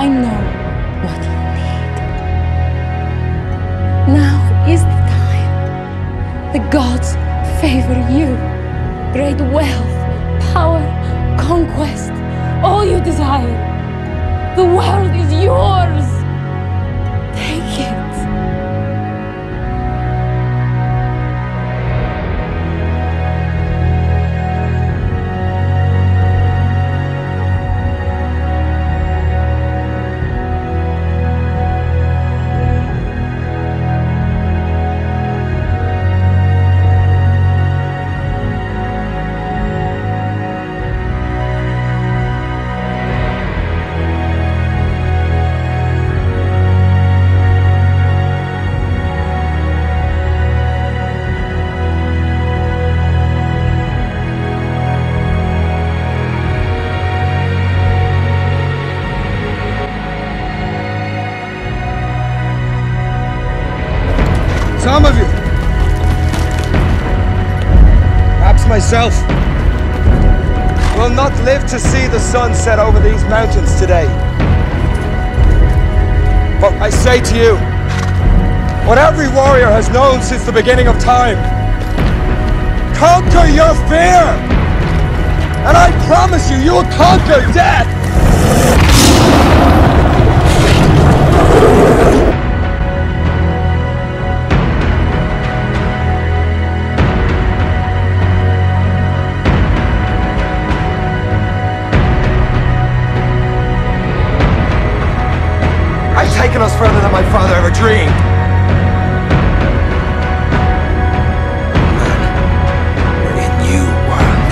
I know what you need. Now is the time. The gods favor you. Great wealth, power, conquest, all you desire. The world is yours. Take it. Some of you, perhaps myself, will not live to see the sun set over these mountains today. But I say to you, what every warrior has known since the beginning of time: conquer your fear! And I promise you, you will conquer death! Taken us further than my father ever dreamed. Man, we're in new worlds.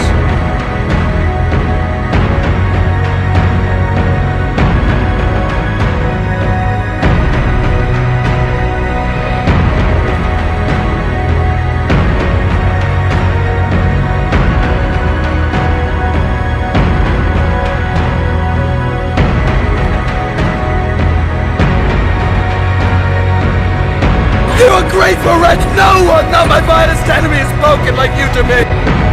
You ungrateful wretch! No one, not my finest enemy, has spoken like you to me!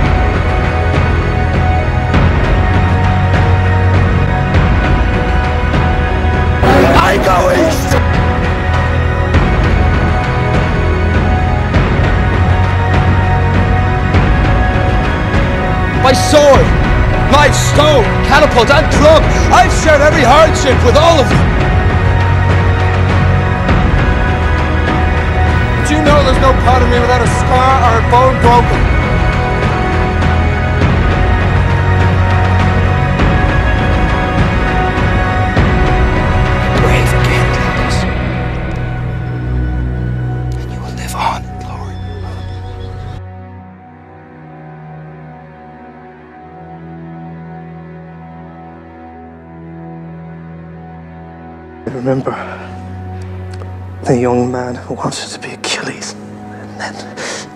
I go east! My sword, knife, stone, catapult, and drum! I've shared every hardship with all of you! You know there's no part of me without a scar or a bone broken. Brave again, Cletus. And you will live on in glory. I remember the young man who wanted to be Achilles, and then